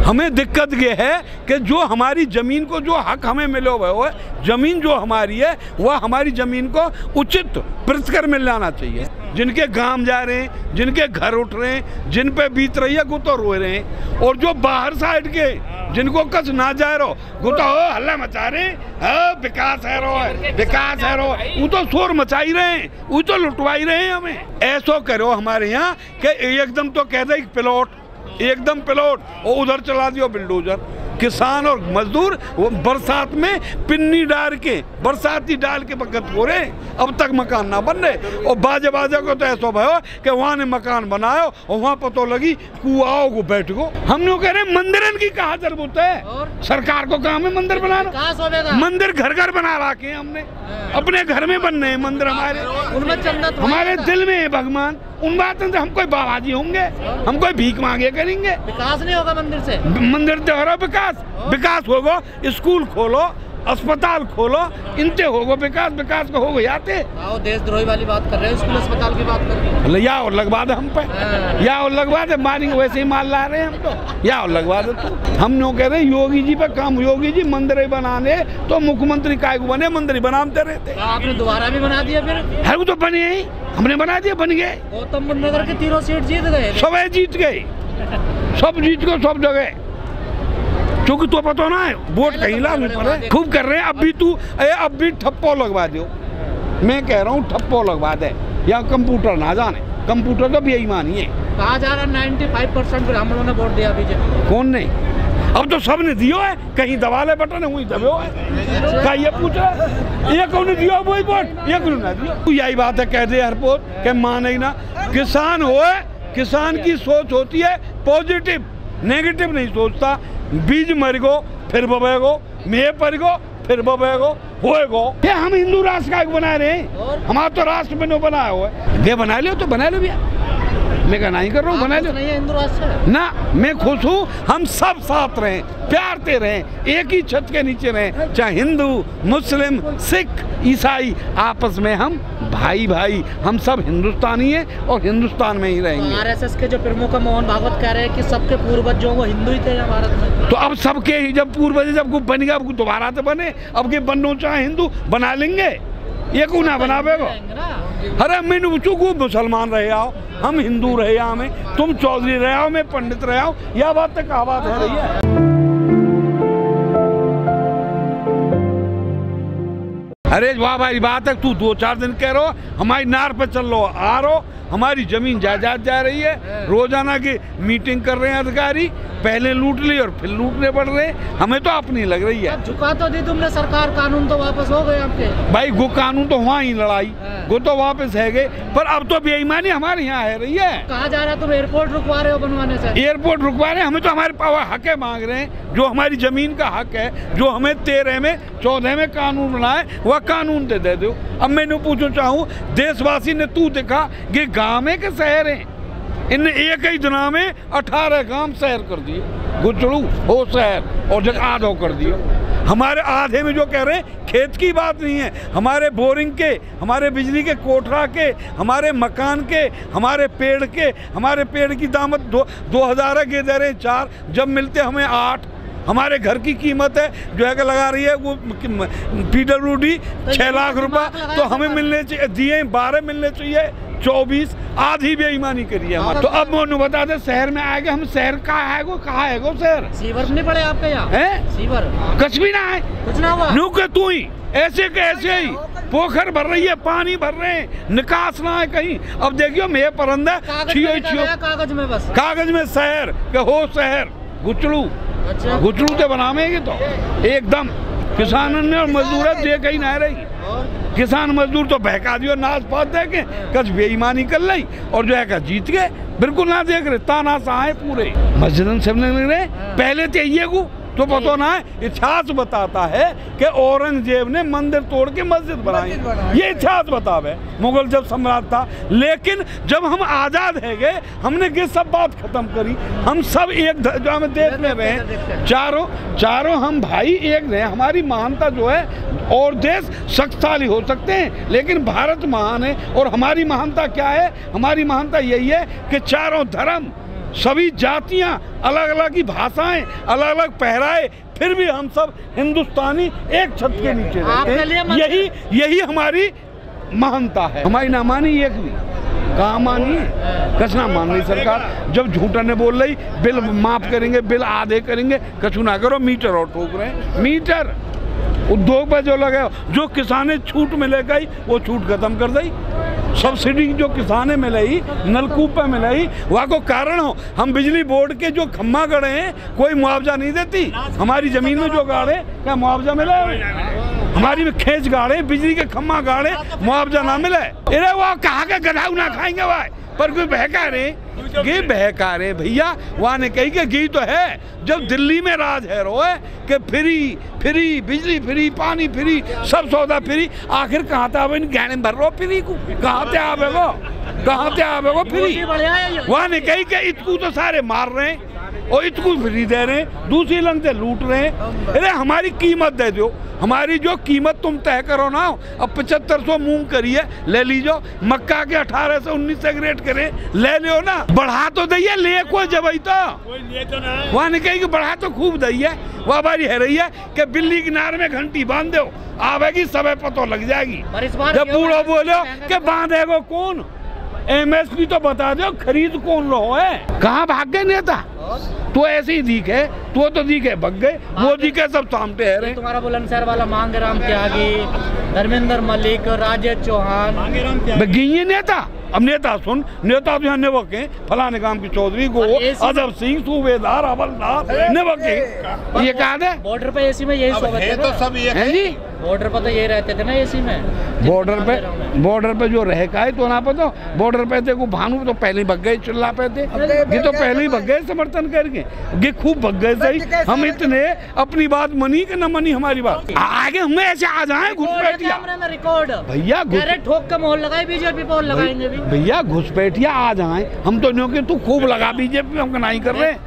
हमें दिक्कत ये है कि जो हमारी ज़मीन को जो हक हमें मिले हुए है, ज़मीन जो हमारी है वह हमारी ज़मीन को उचित प्रतिकर मिल जाना चाहिए। जिनके गांव जा रहे हैं, जिनके घर उठ रहे हैं, जिन पे बीत रही है वो तो रो रहे हैं, और जो बाहर साइड के जिनको कच ना जा रहो वो तो हल्ला मचा रहे हैं, विकास है रो है, विकास है रो, वो तो शोर मचाई रहे हैं, वो तो लुटवाई रहे हैं हमें। ऐसा करो हमारे यहाँ कि एकदम तो कह दे प्लॉट, एकदम प्लॉट, और उधर चला दियो बिल्डोजर। किसान और मजदूर वो बरसात में पिन्नी डाल के, बरसाती डाल के बकत हो रहे, अब तक मकान ना बन रहे। और बाजे बाजे को तो ऐसा भयो कि वहाँ ने मकान बनायो और वहाँ पतो लगी कुआओ को बैठ गो। हम लोग कह रहे मंदिरन की कहाँ जरूरत है, सरकार को काम है मंदिर बनाना। मंदिर घर घर बना रखे हमने, अपने घर में बनने हैं मंदिर हमारे, हमारे दिल में है भगवान। उन बातों से हम कोई बाबाजी होंगे, हम कोई भीख मांगे करेंगे? विकास नहीं होगा मंदिर से, मंदिर से हो रहा विकास होगा। स्कूल खोलो, अस्पताल खोलो, इनते होगा विकास, विकास को हो जाते। देशद्रोही वाली बात कर रहे हैं, स्कूल अस्पताल की बात कर रहे हैं। या और लगवा दे हम पे, या और लगवा दे, मारेंगे वैसे ही माल ला रहे हैं हम तो, या और लगवा दे तू। हम लोग कह रहे हैं योगी जी पे काम, योगी जी मंदिर बनाने तो मुख्यमंत्री काय को बने, मंदिर बनाते रहते। आपने दोबारा भी बना दिया फिर? है वो तो बने ही, हमने बना दिया, बन गए। गौतम बुद्ध नगर के तीनों सीट जीत गए, सब जीत गए, सब जीत गए सब जगह। क्योंकि तो पता ना है वोट कहीं ला खूब कर रहे हैं। अब भी ठप्पो लगवा दो, मैं कह रहा हूँ ठप्पो लगवा दे, या कंप्यूटर ना जाने, कंप्यूटर तो बेईमानी है। कहा जा रहा 95% ब्राह्मणों ने वोट दिया बीजेपी। कौन नहीं? अब तो सबने दियो है, कहीं दबा ले बटन है वही दबो है, क्या ये पूछ रहा है? ये कौन दिया वही वोट, ये कौन ना दिया? यही बात है, कह दे हर पोत के माने ना। किसान हो, किसान की सोच होती है पॉजिटिव, नेगेटिव नहीं सोचता। बीज मर गो फिर बबेगो, मे पर गो फिर बबेगो होएगो। ये हम हिंदू राष्ट्र का बना रहे हैं, हमारा तो राष्ट्र में बनाया हुआ है। ये बना लो तो बना लो भैया, मैं कहना ही कर रहा हूँ, बना लो हिंदू राष्ट्र ना। मैं खुश हूँ, हम सब साथ रहें, प्यार से रहें, एक ही छत के नीचे रहें, चाहे हिंदू मुस्लिम सिख ईसाई, आपस में हम भाई भाई, हम सब हिंदुस्तानी हैं और हिंदुस्तान में ही रहेंगे। आरएसएस के जो प्रमुख मोहन भागवत कह रहे हैं कि सबके पूर्वज जो वो हिंदू ही थे भारत में, तो अब सबके ही जब पूर्वज जब कुछ बन गया, अब दोबारा से बने, अब के बनना चाहे हिंदू बना लेंगे, ये को ना बनावेगो। अरे मैं को मुसलमान रहे आओ, हम हिंदू रहे आओ, में तुम चौधरी रहे आओ, मैं पंडित रहे आओ, यह बात तो क्या बात है रही है। अरे वाह भाई बात है, तू 2-4 दिन कह रहो, हमारी नार पे चल लो आ रहो, हमारी जमीन जायदाद जा रही है, रोजाना की मीटिंग कर रहे हैं अधिकारी, पहले लूट ली और फिर लूटने पड़ रहे हैं, हमें तो अपनी लग रही है। झुका तो दी तुमने सरकार, कानून तो वापस हो गए आपके भाई, वो कानून तो वहाँ ही लड़ाई, वो तो वापस है गए, पर अब तो बेईमानी हमारे यहाँ है रही है। कहा जा रहा है तुम एयरपोर्ट रुकवा रहे हो बनवाने से? एयरपोर्ट रुकवा रहे हैं, हमें तो हमारे पास हक है मांग रहे हैं, जो हमारी जमीन का हक है, जो हमें 13 में 14 में कानून बनाए वह कानून दे दो। अब मैंने पूछना चाहूँ, देशवासी ने तू देखा कि गाँव में के शहर हैं, इन एक ही दिन में 18 गांव शहर कर दिए, गुचड़ू हो शहर और जगह आधो कर दिए। हमारे आधे में जो कह रहे हैं खेत की बात नहीं है, हमारे बोरिंग के, हमारे बिजली के कोठरा के, हमारे मकान के, हमारे पेड़ की दामत 2000 के दे रहे 4, जब मिलते हमें 8। हमारे घर की कीमत है जो है लगा रही है वो PWD 6 लाख रुपए, तो हमें मिलने चाहिए, दिए 12 मिलने चाहिए 24, आधी बेईमानी करी है हमारे। तो अब मोनू बता दे, शहर में आएगा, हम शहर कहाँ है वो, कहाँ है वो शहर? सीवर नहीं पड़े आपके यहाँ है? सीवर कुछ भी ना है, कुछ ना हुआ, नू के तू ही ऐसे के ऐसे ही पोखर भर रही है, पानी भर रहे हैं, निकास ना है कहीं। अब देखियो मैं परंदा कागज में, बस कागज में शहर के हो, शहर गुचड़ू, अच्छा गुचड़ू तो बनावेंगे तो एकदम किसानों ने और मजदूर देख ही ना रही, किसान मजदूर तो बहका दियो नाच पात दे के, कच बेईमानी कर ली और जो है जीत गए, बिल्कुल ना देख रहे, ताना सहाय पूरे मस्जिद से रहे। पहले तो ये को तो पता ना है, इतिहास बताता है कि औरंगजेब ने मंदिर तोड़ के मस्जिद बनाई, ये इतिहास बतावे, मुगल जब सम्राट था। लेकिन जब हम आज़ाद है गए, हमने ये सब बात खत्म करी, हम सब एक देश में रहे, चारों हम भाई एक रहे। हमारी महानता जो है, और देश शक्तिशाली हो सकते हैं लेकिन भारत महान है। और हमारी महानता क्या है? हमारी महानता यही है कि चारों धर्म सभी जातियां, अलग अलग की भाषाएं, अलग अलग पहराए, फिर भी हम सब हिंदुस्तानी एक छत के नीचे रहते हैं। यही हमारी महानता है। हमारी ना मानी एक भी, कहाँ मानी है, कछ ना मान रही सरकार। जब झूठा ने बोल रही बिल माफ करेंगे, बिल आधे करेंगे, कछु ना करो, मीटर और ठोक रहे हैं। मीटर उद्योग पर जो लगे, जो किसाने छूट मिलेगा ही वो छूट खत्म कर दी। सब्सिडी जो किसाने मिलाई, नलकूप पे मिलाई, वहाँ को कारण हो हम बिजली बोर्ड के जो खम्मा गड़े हैं कोई मुआवजा नहीं देती। हमारी जमीन में जो गाड़े क्या मुआवजा मिला? हमारी में खेच गाड़े, बिजली के खम्मा गाड़े, मुआवजा ना मिले। अरे वो कहाँ का गधाऊ ना खाएंगे भाई, पर कोई बहका रहे भैया। वहाँ ने कही कि घी तो है, जब दिल्ली में राज है रोए कि फ्री बिजली फ्री, पानी फ्री, सब सौदा फ्री। आखिर कहाँ था इन गहने भर रो फ्री को, कहाँ से आवे वो फ्री? वहाँ ने कही कि इतकू तो सारे मार रहे हैं और इतकू फ्री दे रहे हैं, दूसरी लंग से लूट रहे हैं। अरे हमारी कीमत दे दो, हमारी जो कीमत तुम तय करो ना। अब 7500 मूंग करिए, ले लीजो। मक्का के 18 से 19 से ग्रेड करे, ले लियो ना। बढ़ा तो दइए, ले कोई जबई तो वहाँ ने कही कि बढ़ा तो खूब दइए। वह बारी है रही है कि बिल्ली किनारे में घंटी बांध दो, आवेगी समय पतो लग जाएगी। जब बूढ़ो बोलो कि बांधेगो कौन, MSP तो बता दो, खरीद कौन लो है? कहाँ भाग गए नेता? तो ऐसे ही दिखे, तो दिखे भग गए, वो दिखे सब सामने है रहे। तुम्हारा बुलंदशहर वाला मांगेराम त्यागी, धर्मेंद्र मलिक, राजेश चौहान, गई नेता। अब नेता सुन, नेता तो यहाँ नेवक है, फलाने काम की चौधरी को, अदब सिंह, सूबेदार, हवलदार, नेवक है। ये कहा दे बॉर्डर पे एसी में यही सोचते थे तो सब ये है जी। बॉर्डर पर तो ये रहते थे ना एसी में। बॉर्डर पे जो रह का है तो ना पता। बॉर्डर पे थे को भानु तो पहले ही भग गए, चिल्ला पे थे ये तो पहले ही भग गए समर्थन करके, ये खूब भग गए। सही हम इतने अपनी बात मनी कि न मनी हमारी बात, आगे हमें ऐसे आ जाए घुसपैठिया रिकॉर्ड भैया, ठोक का मोहर लगाए बीजेपी पर लगाएंगे भैया, घुसपैठिया आ जाए। हम तो नहीं कि तू खूब लगा बीजेपी, हम नहीं कर रहे।